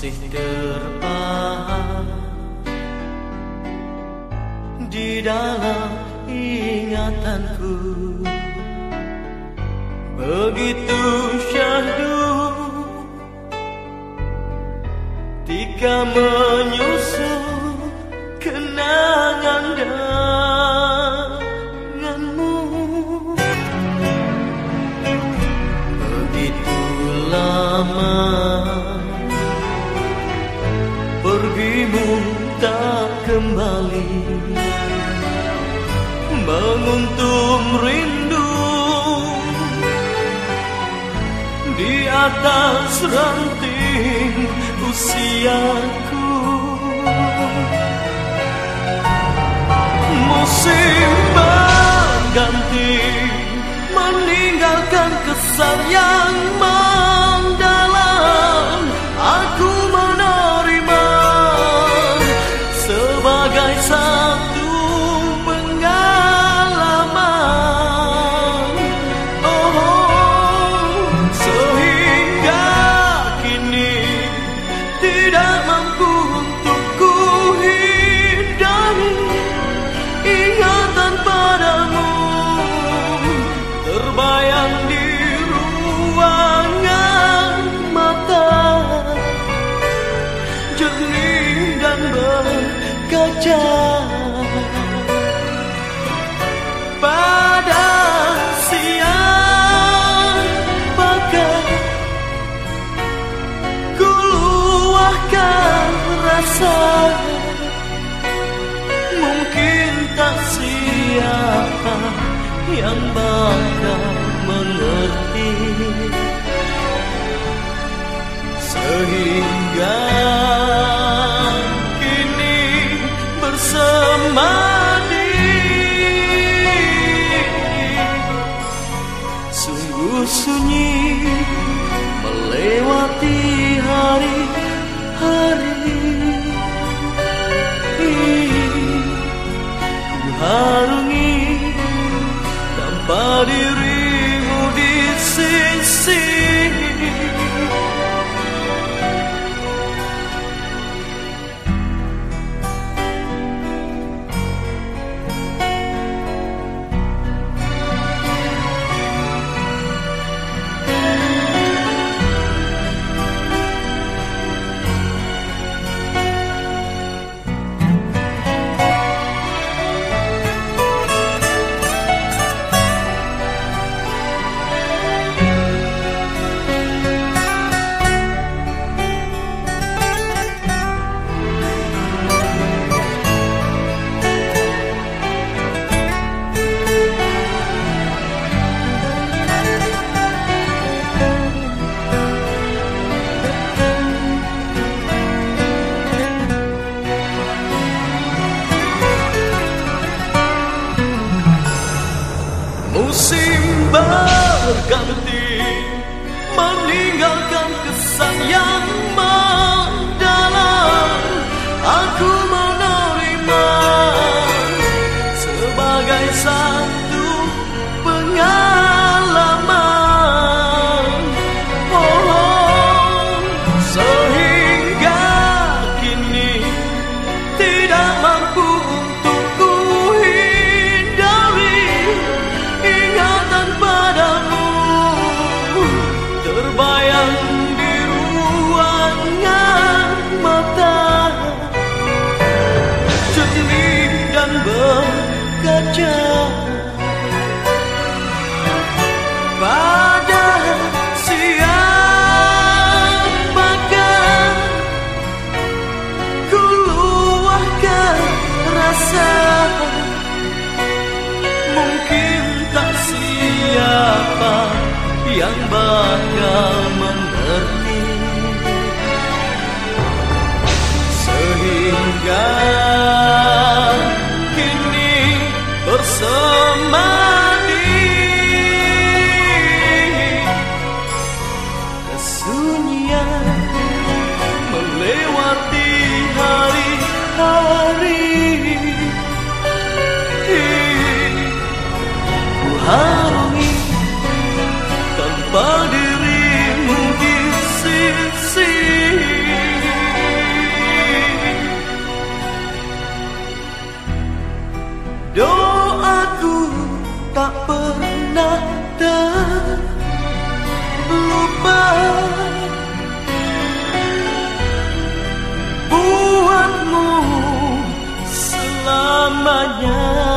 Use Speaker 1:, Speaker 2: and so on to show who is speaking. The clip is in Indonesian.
Speaker 1: masih terpahat di dalam ingatanku. Begitu syahdu ketika menyusul kenangan denganmu. Begitu lama pergimu tak kembali, menguntum rindu di atas ranting usiaku. Musim berganti meninggalkan kesan yang mendalam. Aku menerima sebagai satu pengalaman. Oh, sehingga kini tidak mampu untuk ku hindari ingatan padamu, terbayang di ruangan mata, jernih dan berkaca pada siang pekan. Ku luahkan rasa, mungkin tak siapa yang bakal mengerti, sehingga kini bersemadi. Sungguh sunyi melewati hari-hari, ku harungi tanpa dirimu di sisi. Musim berganti meninggalkan kesan yang mendalam. Aku menerima sebagai satu pengalaman. Oh, sehingga kini tidak mampu untuk ku hindari ingatan padamu, terbayang di ruangan mata, jernih dan berkaca pada siang pekan. Ku luahkan rasa, mungkin tak siapa yang bakal mengerti, sehingga kini bersemadi. Kesunyian melewati hari-hari, ku harungi tanpa dirimu di sisi. tak lupa buatmu selamanya.